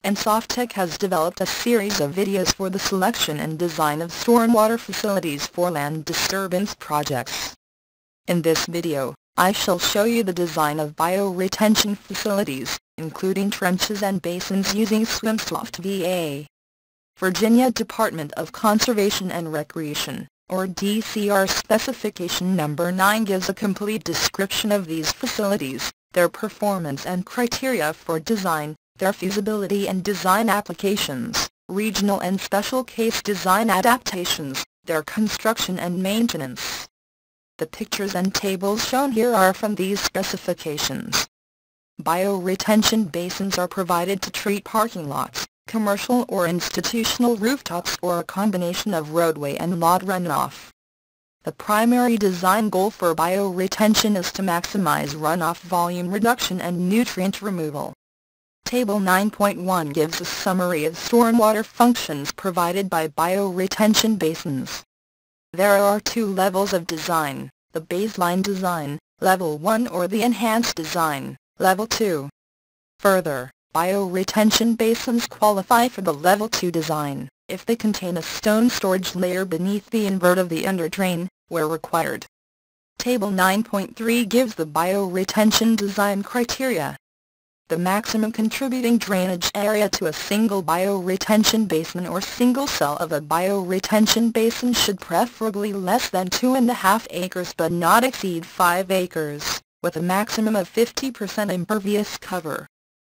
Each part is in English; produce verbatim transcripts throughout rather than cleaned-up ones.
Ensoftec has developed a series of videos for the selection and design of stormwater facilities for land disturbance projects. In this video, I shall show you the design of bioretention facilities, including trenches and basins using SWMSOFTVA. Virginia Department of Conservation and Recreation, or D C R specification number nine gives a complete description of these facilities, their performance and criteria for design, their feasibility and design applications, regional and special case design adaptations, their construction and maintenance. The pictures and tables shown here are from these specifications. Bioretention basins are provided to treat parking lots, commercial or institutional rooftops, or a combination of roadway and lot runoff. The primary design goal for bioretention is to maximize runoff volume reduction and nutrient removal. Table nine point one gives a summary of stormwater functions provided by bioretention basins. There are two levels of design, the baseline design, level one, or the enhanced design, level two. Further, bioretention basins qualify for the level two design if they contain a stone storage layer beneath the invert of the underdrain, where required. Table nine point three gives the bioretention design criteria. The maximum contributing drainage area to a single bioretention basin or single cell of a bioretention basin should preferably less than two and a half acres but not exceed five acres, with a maximum of fifty percent impervious cover.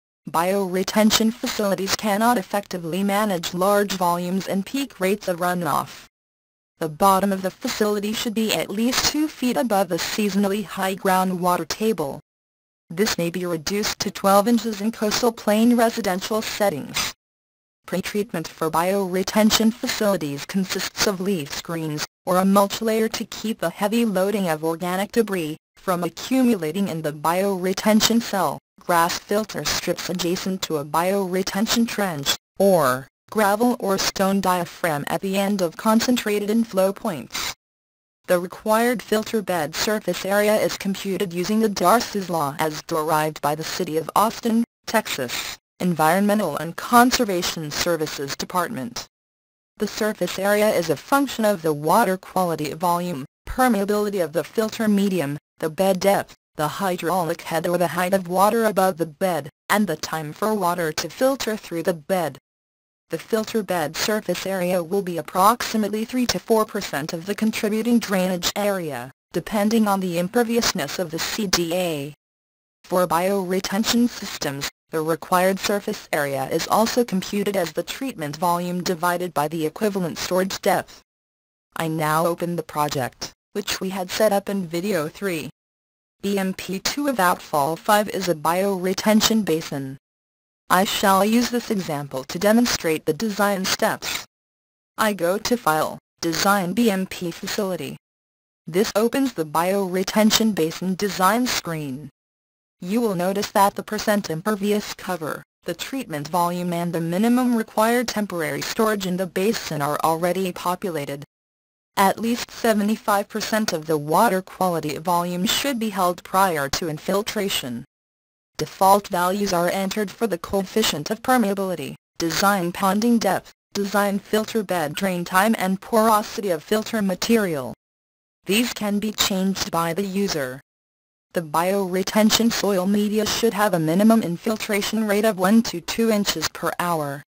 Bioretention facilities cannot effectively manage large volumes and peak rates of runoff. The bottom of the facility should be at least two feet above the seasonally high groundwater table. This may be reduced to twelve inches in coastal plain residential settings. Pretreatment for bioretention facilities consists of leaf screens, or a mulch layer to keep the heavy loading of organic debris from accumulating in the bioretention cell, grass filter strips adjacent to a bioretention trench, or gravel or stone diaphragm at the end of concentrated inflow points. The required filter bed surface area is computed using the Darcy's Law as derived by the City of Austin, Texas, Environmental and Conservation Services Department. The surface area is a function of the water quality volume, permeability of the filter medium, the bed depth, the hydraulic head or the height of water above the bed, and the time for water to filter through the bed. The filter bed surface area will be approximately three to four percent of the contributing drainage area, depending on the imperviousness of the C D A. For bioretention systems, the required surface area is also computed as the treatment volume divided by the equivalent storage depth. I now open the project, which we had set up in video three. B M P two of Outfall five is a bioretention basin. I shall use this example to demonstrate the design steps. I go to File, Design B M P Facility. This opens the bioretention basin design screen. You will notice that the percent impervious cover, the treatment volume and the minimum required temporary storage in the basin are already populated. At least seventy-five percent of the water quality volume should be held prior to infiltration. Default values are entered for the coefficient of permeability, design ponding depth, design filter bed drain time and porosity of filter material. These can be changed by the user. The bioretention soil media should have a minimum infiltration rate of one to two inches per hour.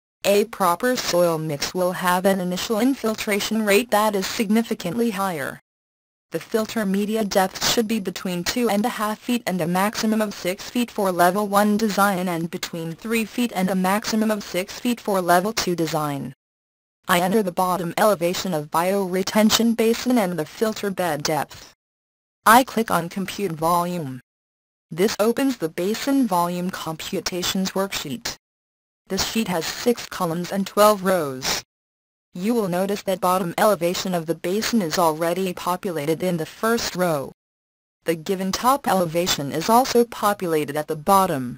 A proper soil mix will have an initial infiltration rate that is significantly higher. The filter media depth should be between two and a half feet and a maximum of six feet for level one design and between three feet and a maximum of six feet for level two design. I enter the bottom elevation of bioretention basin and the filter bed depth. I click on Compute Volume. This opens the Basin Volume Computations worksheet. This sheet has six columns and twelve rows. You will notice that bottom elevation of the basin is already populated in the first row. The given top elevation is also populated at the bottom.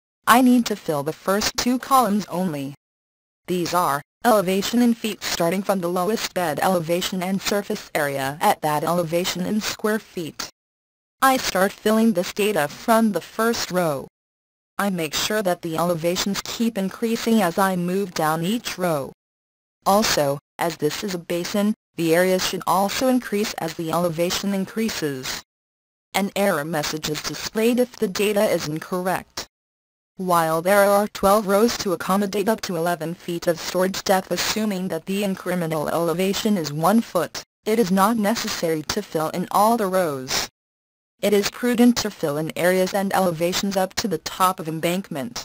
I need to fill the first two columns only. These are elevation in feet starting from the lowest bed elevation and surface area at that elevation in square feet. I start filling this data from the first row. I make sure that the elevations keep increasing as I move down each row. Also, as this is a basin, the areas should also increase as the elevation increases. An error message is displayed if the data is incorrect. While there are twelve rows to accommodate up to eleven feet of storage depth, assuming that the incremental elevation is one foot, it is not necessary to fill in all the rows. It is prudent to fill in areas and elevations up to the top of embankment.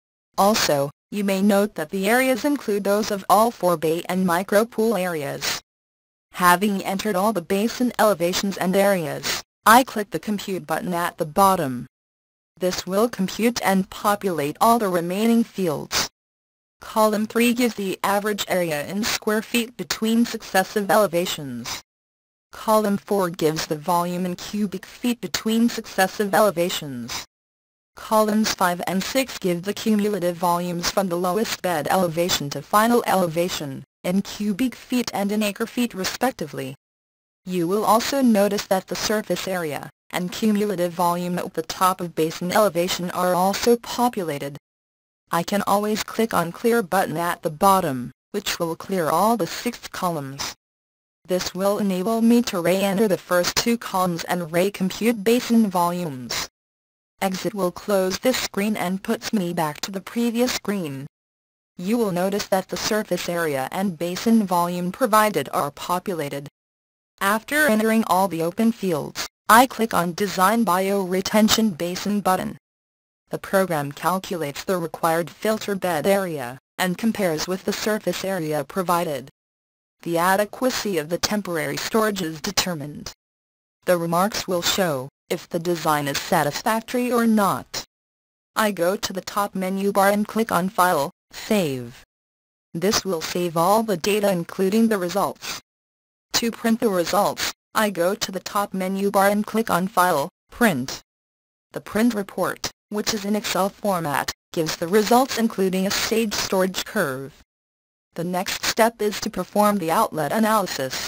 Also, you may note that the areas include those of all four bay and micro pool areas. Having entered all the basin elevations and areas, I click the Compute button at the bottom. This will compute and populate all the remaining fields. Column three gives the average area in square feet between successive elevations. Column four gives the volume in cubic feet between successive elevations. Columns five and six give the cumulative volumes from the lowest bed elevation to final elevation, in cubic feet and in acre-feet respectively. You will also notice that the surface area and cumulative volume at the top of basin elevation are also populated. I can always click on Clear button at the bottom, which will clear all the six columns. This will enable me to re-enter the first two columns and re-compute basin volumes. Exit will close this screen and puts me back to the previous screen. You will notice that the surface area and basin volume provided are populated. After entering all the open fields, I click on Design Bioretention Basin button. The program calculates the required filter bed area, and compares with the surface area provided. The adequacy of the temporary storage is determined. The remarks will show if the design is satisfactory or not. I go to the top menu bar and click on File, Save. This will save all the data including the results. To print the results, I go to the top menu bar and click on File, Print. The print report, which is in Excel format, gives the results including a stage storage curve. The next step is to perform the outlet analysis.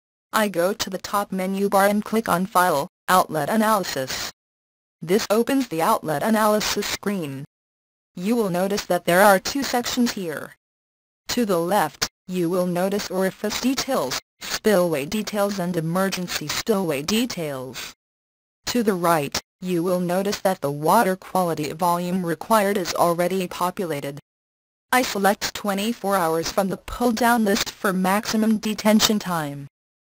I go to the top menu bar and click on File, Outlet Analysis. This opens the outlet analysis screen. You will notice that there are two sections here. To the left, you will notice orifice details, spillway details and emergency spillway details. To the right, you will notice that the water quality volume required is already populated. I select twenty-four hours from the pull-down list for maximum detention time.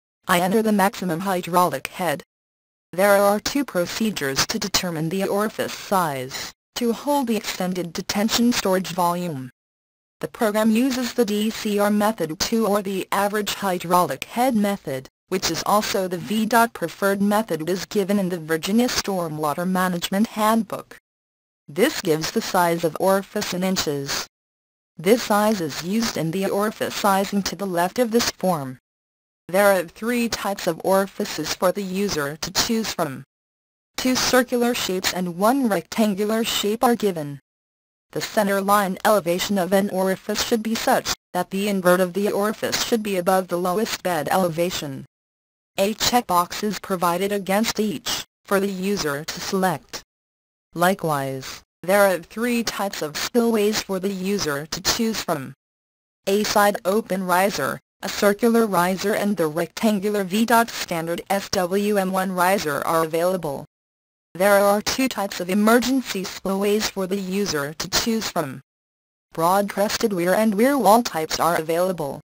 I enter the maximum hydraulic head. There are two procedures to determine the orifice size, to hold the extended detention storage volume. The program uses the D C R method two or the average hydraulic head method, which is also the V preferred method as given in the Virginia Stormwater Management Handbook. This gives the size of orifice in inches. This size is used in the orifice sizing to the left of this form. There are three types of orifices for the user to choose from. Two circular shapes and one rectangular shape are given. The center line elevation of an orifice should be such that the invert of the orifice should be above the lowest bed elevation. A checkbox is provided against each, for the user to select. Likewise, there are three types of spillways for the user to choose from. A side open riser, a circular riser and the rectangular V standard S W M one riser are available. There are two types of emergency spillways for the user to choose from. Broad-crested weir and weir wall types are available.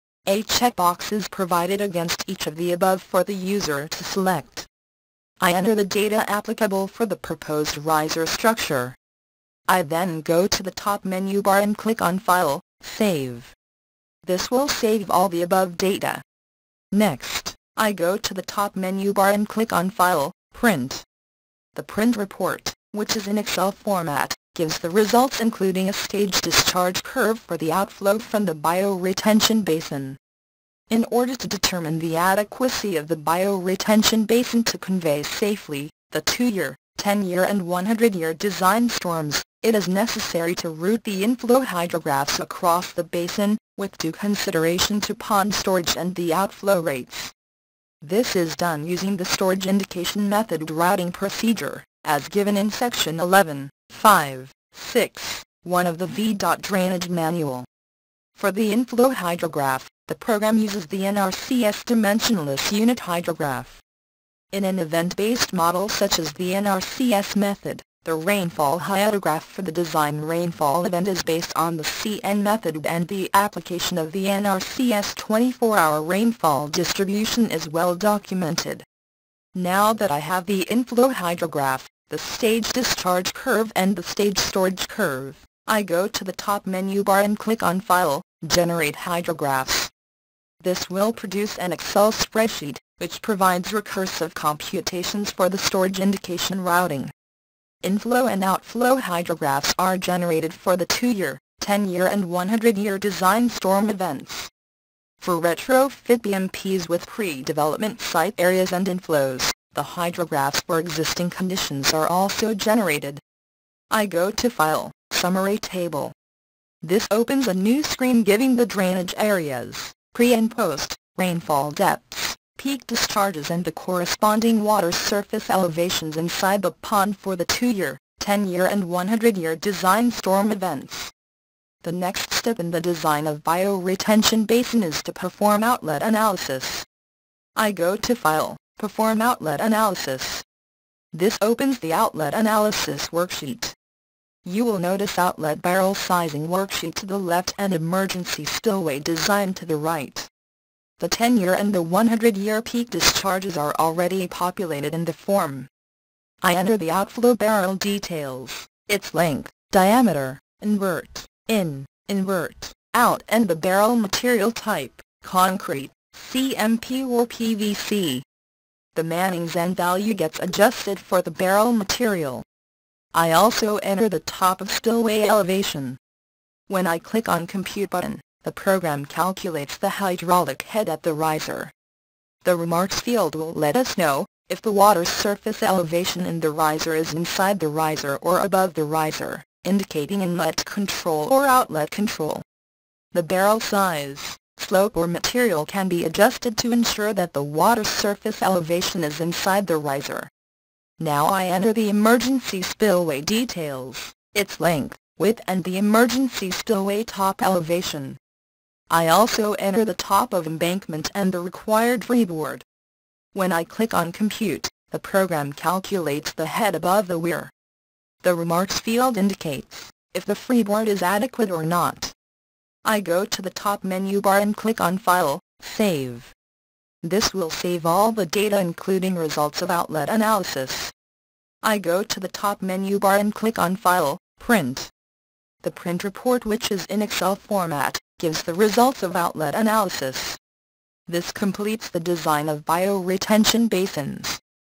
A checkbox is provided against each of the above for the user to select. I enter the data applicable for the proposed riser structure. I then go to the top menu bar and click on File, Save. This will save all the above data. Next, I go to the top menu bar and click on File, Print. The print report, which is in Excel format, gives the results including a stage discharge curve for the outflow from the bioretention basin. In order to determine the adequacy of the bioretention basin to convey safely the two-year, ten-year and one hundred year design storms, it is necessary to route the inflow hydrographs across the basin, with due consideration to pond storage and the outflow rates. This is done using the storage indication method routing procedure, as given in Section eleven, five, six, one of the V Drainage Manual. For the inflow hydrograph, the program uses the N R C S dimensionless unit hydrograph. In an event-based model such as the N R C S method, the rainfall hydrograph for the design rainfall event is based on the C N method, and the application of the N R C S twenty-four hour rainfall distribution is well documented. Now that I have the inflow hydrograph, the stage discharge curve and the stage storage curve, I go to the top menu bar and click on File, Generate Hydrographs. This will produce an Excel spreadsheet, which provides recursive computations for the storage indication routing. Inflow and outflow hydrographs are generated for the two year, ten year and one hundred year design storm events. For retrofit B M Ps with pre-development site areas and inflows, the hydrographs for existing conditions are also generated. I go to File, Summary Table. This opens a new screen giving the drainage areas, pre and post, rainfall depths, peak discharges and the corresponding water surface elevations inside the pond for the two year, ten year and one hundred year design storm events. The next step in the design of bioretention basin is to perform outlet analysis. I go to File, Perform Outlet Analysis. This opens the Outlet Analysis worksheet. You will notice outlet barrel sizing worksheet to the left and emergency spillway design to the right. The ten year and the one hundred year peak discharges are already populated in the form. I enter the outflow barrel details, its length, diameter, invert, in, invert, out and the barrel material type, concrete, C M P or P V C. The Manning's N value gets adjusted for the barrel material. I also enter the top of spillway elevation. When I click on Compute button, the program calculates the hydraulic head at the riser. The remarks field will let us know if the water surface elevation in the riser is inside the riser or above the riser, indicating inlet control or outlet control. The barrel size, slope or material can be adjusted to ensure that the water surface elevation is inside the riser. Now I enter the emergency spillway details, its length, width and the emergency spillway top elevation. I also enter the top of embankment and the required freeboard. When I click on Compute, the program calculates the head above the weir. The remarks field indicates if the freeboard is adequate or not. I go to the top menu bar and click on File, Save. This will save all the data including results of outlet analysis. I go to the top menu bar and click on File, Print. The print report, which is in Excel format, gives the results of outlet analysis. This completes the design of bioretention basins.